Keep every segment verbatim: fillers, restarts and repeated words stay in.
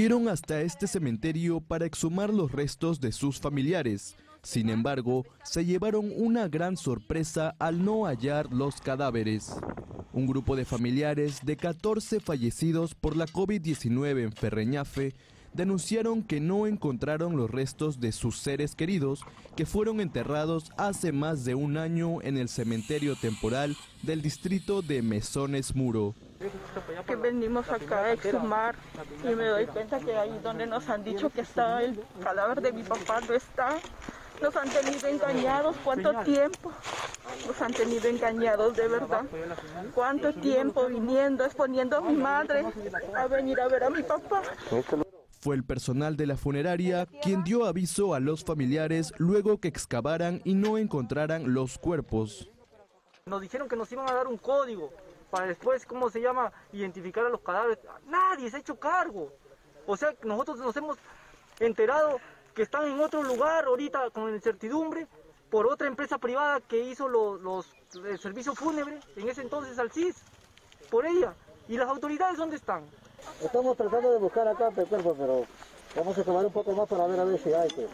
Fueron hasta este cementerio para exhumar los restos de sus familiares. Sin embargo, se llevaron una gran sorpresa al no hallar los cadáveres. Un grupo de familiares de catorce fallecidos por la COVID diecinueve en Ferreñafe denunciaron que no encontraron los restos de sus seres queridos que fueron enterrados hace más de un año en el cementerio temporal del distrito de Mesones Muro. Que venimos acá a exhumar y me doy cuenta que ahí donde nos han dicho que está el cadáver de mi papá no está. Nos han tenido engañados, ¿cuánto tiempo? Nos han tenido engañados, de verdad. ¿Cuánto tiempo viniendo, exponiendo a mi madre a venir a ver a mi papá? Fue el personal de la funeraria quien dio aviso a los familiares luego que excavaran y no encontraran los cuerpos. Nos dijeron que nos iban a dar un código para después, ¿cómo se llama?, identificar a los cadáveres. Nadie se ha hecho cargo. O sea, nosotros nos hemos enterado que están en otro lugar ahorita con incertidumbre por otra empresa privada que hizo los, los, el servicio fúnebre, en ese entonces al C I S, por ella. ¿Y las autoridades dónde están? Estamos tratando de buscar acá el cuerpo, pero vamos a excavar un poco más para ver a ver si hay. Que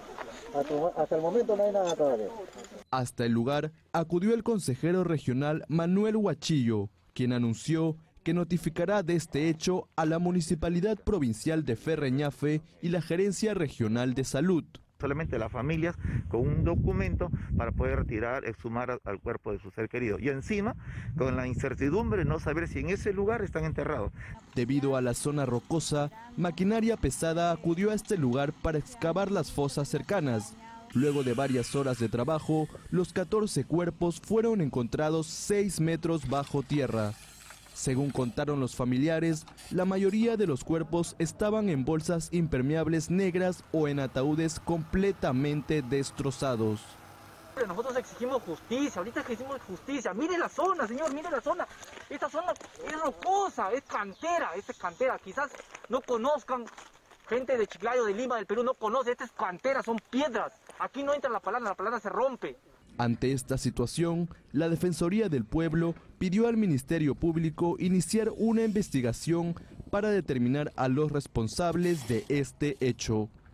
hasta, hasta el momento no hay nada todavía. Hasta el lugar acudió el consejero regional Manuel Huachillo, quien anunció que notificará de este hecho a la Municipalidad Provincial de Ferreñafe y la Gerencia Regional de Salud. Solamente las familias con un documento para poder retirar, exhumar al cuerpo de su ser querido. Y encima, con la incertidumbre de no saber si en ese lugar están enterrados. Debido a la zona rocosa, maquinaria pesada acudió a este lugar para excavar las fosas cercanas. Luego de varias horas de trabajo, los catorce cuerpos fueron encontrados seis metros bajo tierra. Según contaron los familiares, la mayoría de los cuerpos estaban en bolsas impermeables negras o en ataúdes completamente destrozados. Nosotros exigimos justicia, ahorita exigimos justicia. Mire la zona, señor, mire la zona. Esta zona es rocosa, es cantera, esta es cantera. Quizás no conozcan, gente de Chiclayo, de Lima, del Perú, no conoce, esta es cantera, son piedras. Aquí no entra la palana, la palana se rompe. Ante esta situación, la Defensoría del Pueblo pidió al Ministerio Público iniciar una investigación para determinar a los responsables de este hecho.